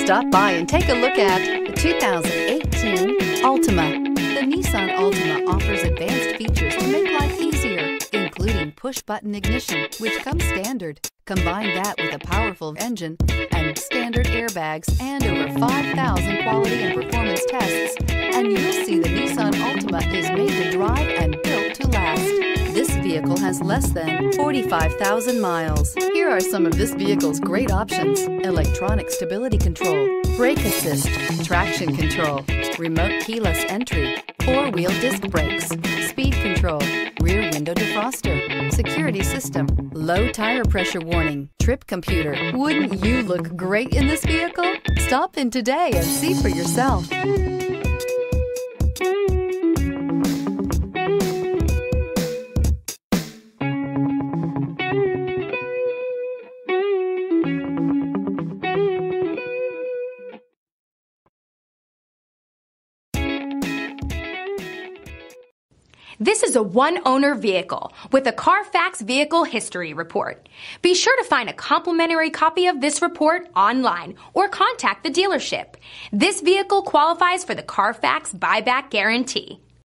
Stop by and take a look at the 2018 Altima. The Nissan Altima offers advanced features to make life easier, including push-button ignition, which comes standard. Combine that with a powerful engine and standard airbags and over 5,000 quality and performance tests, and you'll see the Nissan Altima is made to drive and built to last. This vehicle has less than 45,000 miles. Here are some of this vehicle's great options: electronic stability control, brake assist, traction control, remote keyless entry, four-wheel disc brakes, speed control, rear window defroster, security system, low tire pressure warning, trip computer. Wouldn't you look great in this vehicle? Stop in today and see for yourself. This is a one-owner vehicle with a Carfax Vehicle History Report. Be sure to find a complimentary copy of this report online or contact the dealership. This vehicle qualifies for the Carfax Buyback Guarantee.